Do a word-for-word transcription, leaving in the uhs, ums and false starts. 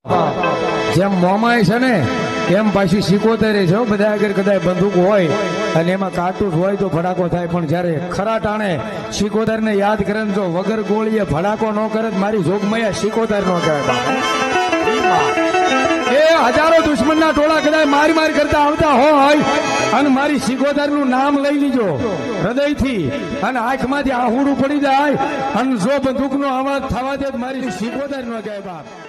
જેમ મોમાય છે ને એમ પાછી સિકોતેરે છે બધા આગળ કદાચ બંદૂક હોય અને એમાં કાટુસ હોય તો ભડાકો થાય, પણ જયારે ખરા ટાણે સિકોતેર ને યાદ કરે ને જો વગર ગોળીએ ભડાકો ન કરે મારી જોગમયા સિકોતેર નો કહેવાય. એ હજારો દુશ્મનના ટોળા કદાચ મારી મારી કરતા આવતા હોય અને મારી સિકોતેર નું નામ લઈ લીજો હૃદયથી અને આંખમાંથી આહુડું પડી જાય અને જો બંદૂક નો અવાજ થવા દે મારી સિકોતેર નો કહેવાય.